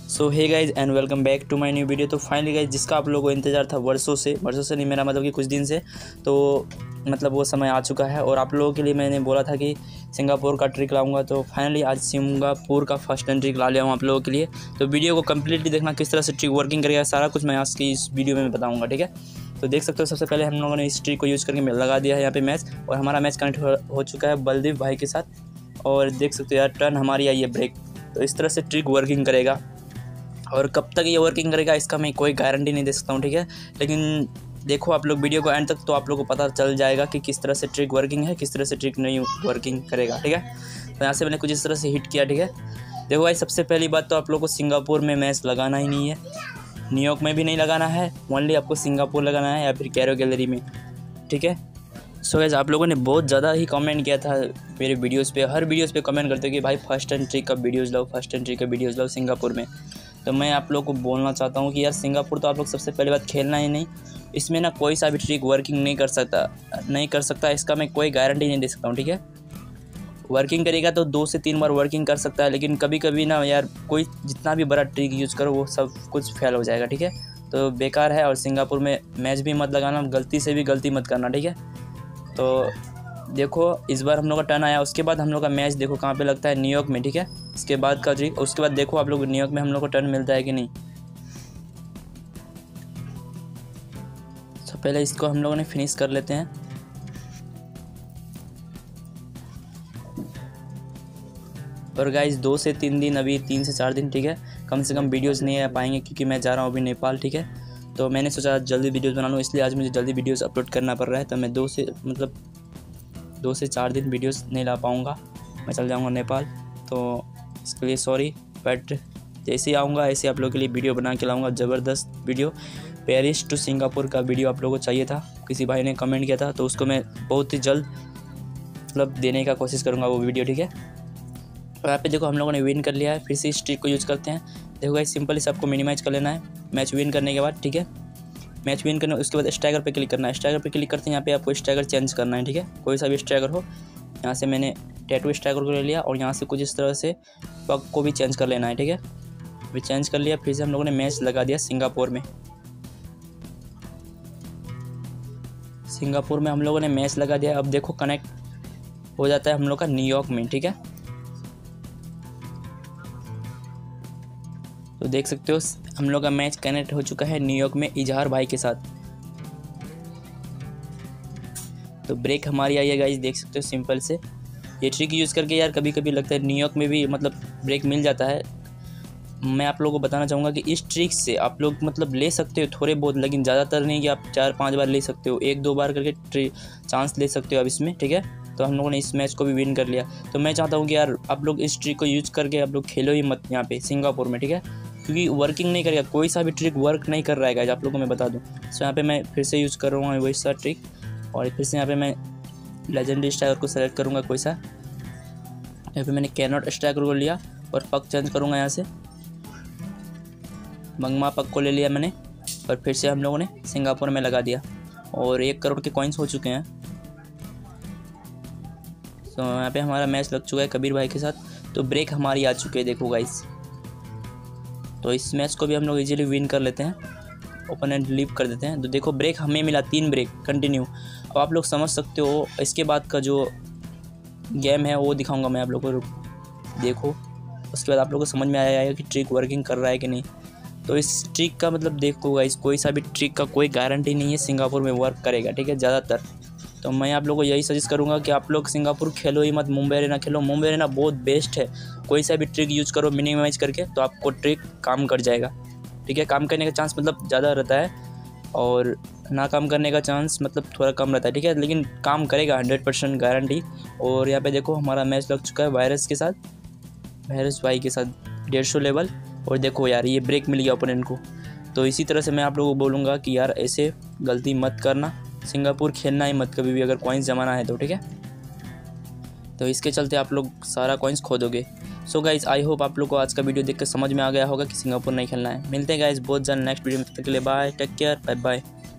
So hey guys and welcome back to my new video. तो finally guys जिसका आप लोगों को इंतज़ार था वर्षों से नहीं, मेरा मतलब कि कुछ दिन से, तो मतलब वो समय आ चुका है। और आप लोगों के लिए मैंने बोला था कि सिंगापुर का ट्रिक लाऊंगा, तो फाइनली आज सिंगापुर का फर्स्ट टाइम ट्रिक ला लिया हूँ आप लोगों के लिए। तो वीडियो को कम्प्लीटली देखना, किस तरह से ट्रिक वर्किंग करेगा, सारा कुछ मैं आज की इस वीडियो में बताऊँगा, ठीक है। तो देख सकते हो सबसे पहले हम लोगों ने इस ट्रिक को यूज़ करके लगा दिया है यहाँ पे मैच, और हमारा मैच कनेक्ट हो चुका है बलदीप भाई के साथ। और देख सकते हो यार, टर्न हमारी आई है ब्रेक। तो इस तरह से ट्रिक वर्किंग करेगा, और कब तक ये वर्किंग करेगा इसका मैं कोई गारंटी नहीं दे सकता हूँ, ठीक है। लेकिन देखो आप लोग वीडियो को एंड तक, तो आप लोग को पता चल जाएगा कि किस तरह से ट्रिक वर्किंग है, किस तरह से ट्रिक नहीं वर्किंग करेगा, ठीक है। तो यहाँ से मैंने कुछ इस तरह से हिट किया, ठीक है। देखो भाई, सबसे पहली बात तो आप लोग को सिंगापुर में मैच लगाना ही नहीं है, न्यूयॉर्क में भी नहीं लगाना है, ओनली आपको सिंगापुर लगाना है या फिर कैरो गैलरी में, ठीक है। सो गाइस, आप लोगों ने बहुत ज़्यादा ही कमेंट किया था मेरे वीडियोस पे, हर वीडियोस पे कमेंट करते हो कि भाई फर्स्ट एंड ट्रिक का वीडियोस लाओ, फर्स्ट एंड ट्रिक का वीडियोस लाओ सिंगापुर में। तो मैं आप लोग को बोलना चाहता हूँ कि यार सिंगापुर तो आप लोग सबसे पहली बात खेलना ही नहीं, इसमें ना कोई सा भी ट्रिक वर्किंग नहीं कर सकता, इसका मैं कोई गारंटी नहीं दे सकता हूँ, ठीक है। वर्किंग करेगा तो 2 से 3 बार वर्किंग कर सकता है, लेकिन कभी कभी ना यार कोई जितना भी बड़ा ट्रिक यूज़ करो वो सब कुछ फेल हो जाएगा, ठीक है। तो बेकार है, और सिंगापुर में मैच भी मत लगाना, गलती से भी गलती मत करना, ठीक है। तो देखो इस बार हम लोग का टर्न आया, उसके बाद हम लोग का मैच देखो कहाँ पे लगता है, न्यूयॉर्क में, ठीक है। इसके बाद का ट्रिक, उसके बाद देखो आप लोग न्यूयॉर्क में हम लोग को टर्न मिलता है कि नहीं। तो पहले इसको हम लोगों ने फिनिश कर लेते हैं। और गाइस 2 से 3 दिन, अभी 3 से 4 दिन, ठीक है, कम से कम वीडियोस नहीं आ पाएंगे क्योंकि मैं जा रहा हूँ अभी नेपाल, ठीक है। तो मैंने सोचा जल्दी वीडियोस बना लूँ, इसलिए आज मुझे जल्दी वीडियोस अपलोड करना पड़ रहा है। तो मैं 2 से 4 दिन वीडियोस नहीं ला पाऊँगा, मैं चल जाऊँगा नेपाल। तो इसके लिए सॉरी, बट जैसे ही आऊँगा ऐसे आप लोगों के लिए वीडियो बना के लाऊँगा, ज़बरदस्त वीडियो। पेरिस टू सिंगापुर का वीडियो आप लोगों को चाहिए था, किसी भाई ने कमेंट किया था, तो उसको मैं बहुत ही जल्द मतलब देने का कोशिश करूँगा वो वीडियो, ठीक है। और यहाँ पे देखो हम लोगों ने विन कर लिया है, फिर से इस ट्रिक को यूज़ करते हैं। देखो गाइस, सिंपल इसे आपको मिनिमाइज़ कर लेना है मैच विन करने के बाद, ठीक है। मैच विन करने उसके बाद स्ट्राइकर पे क्लिक करना है, स्ट्राइकर पे क्लिक करते हैं यहाँ पे आपको स्ट्राइकर चेंज करना है, ठीक है, कोई सा भी स्ट्राइकर हो। यहाँ से मैंने टैटू स्ट्राइकर को ले लिया, और यहाँ से कुछ इस तरह से पग को भी चेंज कर लेना है, ठीक है। फिर चेंज कर लिया, फिर से हम लोगों ने मैच लगा दिया सिंगापुर में। सिंगापुर में हम लोगों ने मैच लगा दिया। अब देखो कनेक्ट हो जाता है हम लोग का न्यूयॉर्क में, ठीक है। तो देख सकते हो हम लोग का मैच कनेक्ट हो चुका है न्यूयॉर्क में इजहार भाई के साथ। तो ब्रेक हमारी आई है गाइस, देख सकते हो सिंपल से। ये ट्रिक यूज़ करके यार कभी कभी लगता है न्यूयॉर्क में भी मतलब ब्रेक मिल जाता है। मैं आप लोगों को बताना चाहूँगा कि इस ट्रिक से आप लोग मतलब ले सकते हो थोड़े बहुत, लेकिन ज़्यादातर नहीं कि आप 4-5 बार ले सकते हो, 1-2 बार करके चांस ले सकते हो अब इसमें, ठीक है। तो हम लोगों ने इस मैच को भी विन कर लिया। तो मैं चाहता हूँ कि यार आप लोग इस ट्रिक को यूज़ करके आप लोग खेलो ही मत यहाँ पे सिंगापुर में, ठीक है, क्योंकि वर्किंग नहीं करेगा, कोई सा भी ट्रिक वर्क नहीं कर रहा है गाइस, आप लोगों को मैं बता दूँ। तो यहाँ पे मैं फिर से यूज़ कर रहा हूँ वही सा ट्रिक, और फिर से यहाँ पे मैं लेजेंडरी स्ट्राइकर को सेलेक्ट करूँगा कोई सा। यहाँ पे मैंने कैनॉट स्ट्राइकर को लिया और पग चेंज करूँगा, यहाँ से मंगमा पग को ले लिया मैंने, और फिर से हम लोगों ने सिंगापुर में लगा दिया, और 1 करोड़ के कॉइन्स हो चुके हैं। तो यहाँ पे हमारा मैच लग चुका है कबीर भाई के साथ। तो ब्रेक हमारी आ चुकी है, देखो गाइस। तो इस मैच को भी हम लोग इजीली विन कर लेते हैं, ओपोनेंट लीव कर देते हैं। तो देखो ब्रेक हमें मिला 3 ब्रेक कंटिन्यू। अब आप लोग समझ सकते हो इसके बाद का जो गेम है वो दिखाऊंगा मैं आप लोग को, देखो उसके बाद आप लोग को समझ में आएगा कि ट्रिक वर्किंग कर रहा है कि नहीं। तो इस ट्रिक का मतलब देखो गाइस, कोई सा भी ट्रिक का कोई गारंटी नहीं है सिंगापुर में वर्क करेगा, ठीक है, ज़्यादातर। तो मैं आप लोगों को यही सजेस्ट करूंगा कि आप लोग सिंगापुर खेलो ही मत, मुंबई अरेना खेलो। मुंबई अरेना बहुत बेस्ट है, कोई सा भी ट्रिक यूज़ करो मिनिमाइज करके, तो आपको ट्रिक काम कर जाएगा, ठीक है। काम करने का चांस मतलब ज़्यादा रहता है, और ना काम करने का चांस मतलब थोड़ा कम रहता है, ठीक है, लेकिन काम करेगा 100% गारंटी। और यहाँ पे देखो हमारा मैच लग चुका है वायरस के साथ, वायरस भाई के साथ 150 लेवल। और देखो यार ये ब्रेक मिल गया ओपोनेंट को। तो इसी तरह से मैं आप लोगों को बोलूँगा कि यार ऐसे गलती मत करना, सिंगापुर खेलना ही मत कभी भी, अगर कॉइन्स जमाना है तो, ठीक है। तो इसके चलते आप लोग सारा कॉइन्स खो दोगे। सो गाइज आई होप आप लोग को आज का वीडियो देख कर समझ में आ गया होगा कि सिंगापुर नहीं खेलना है। मिलते हैं गाइज बहुत जल्द नेक्स्ट वीडियो में, तब तक के लिए bye, take care, bye bye.